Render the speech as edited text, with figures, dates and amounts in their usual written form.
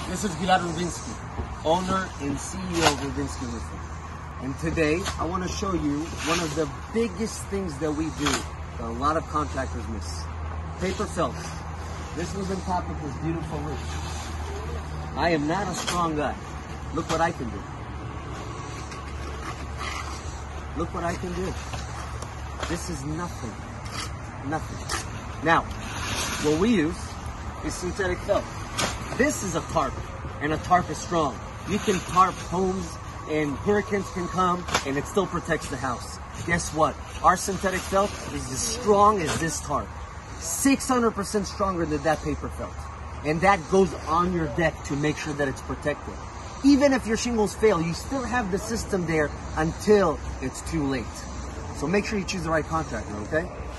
This is Gilad Rubinsky, owner and CEO of Rubinsky Roofing. And today, I want to show you one of the biggest things that we do that a lot of contractors miss. Paper felt. This was on top of this beautiful roof. I am not a strong guy. Look what I can do. Look what I can do. This is nothing. Nothing. Now, what we use is synthetic felt. This is a tarp, and a tarp is strong. You can tarp homes, and hurricanes can come, and it still protects the house. Guess what? Our synthetic felt is as strong as this tarp. 600% stronger than that paper felt. And that goes on your deck to make sure that it's protected. Even if your shingles fail, you still have the system there until it's too late. So make sure you choose the right contractor, okay?